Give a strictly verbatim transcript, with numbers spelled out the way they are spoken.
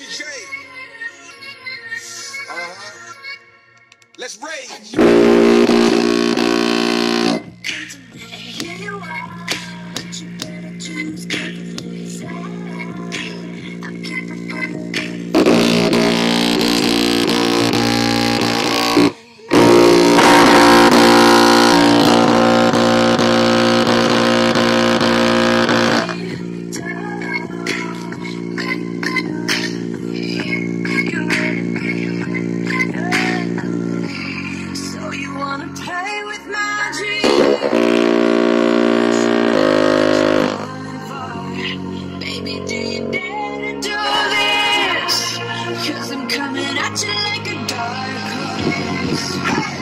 Beefy J. Uh-huh. Let's rage. So you wanna play with my dreams? Baby, do you dare to do this? 'Cause I'm coming at you like a dark horse.